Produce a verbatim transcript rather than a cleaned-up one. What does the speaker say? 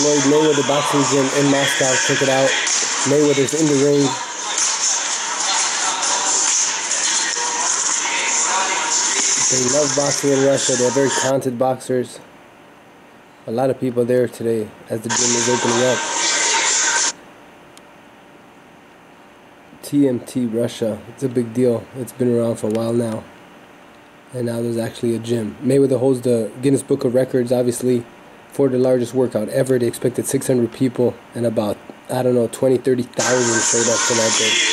Floyd Mayweather boxing gym in Moscow. Check it out. Mayweather's in the ring. They love boxing in Russia. They're very talented boxers. A lot of people there today as the gym is opening up. T M T Russia. It's a big deal. It's been around for a while now. And now there's actually a gym. Mayweather holds the Guinness Book of Records, obviously, for the largest workout ever. They expected six hundred people, and about, I don't know, twenty, thirty thousand showed up for that day.